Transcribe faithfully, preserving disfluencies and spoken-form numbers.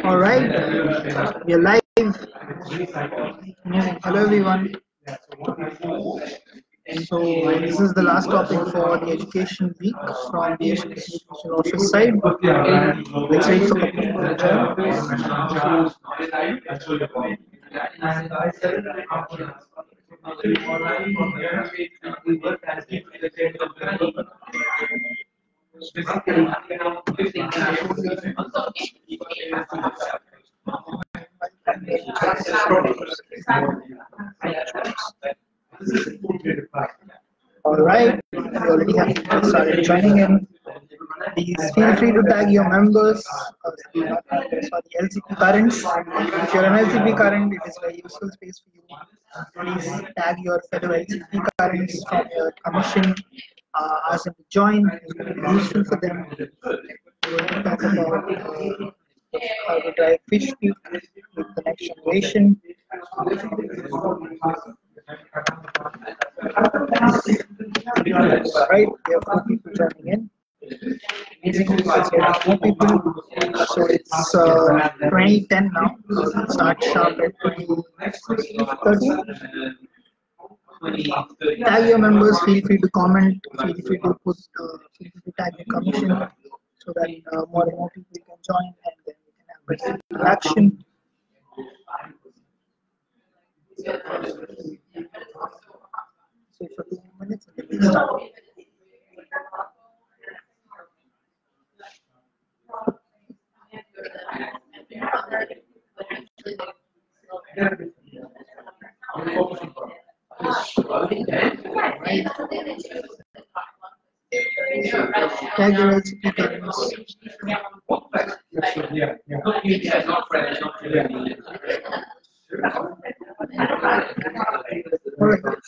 All right, we are live. Hello, everyone. So this is the last topic for the education week from the education office side. Let's wait for people to join. All right, we already have people started joining in. Please feel free to tag your members uh, for the L C P currents. If you're an L C P current, it is a very useful space for you. Please tag your fellow L C P currents from your commission. Uh, ask them to join. It's going to be useful for them. We're going to talk about uh, how to drive Fishpeak with the next generation. Right, we have four people joining in. Amazing, more people. So it's uh, twenty ten now. So we'll start sharp at twenty thirty. Tag your members. Feel free to comment. Feel free to put. Uh, feel free to tag the commission so that uh, more and more people can join and then we can have better interaction. So for two minutes and then we'll start. Tag your L C P parents. Alright.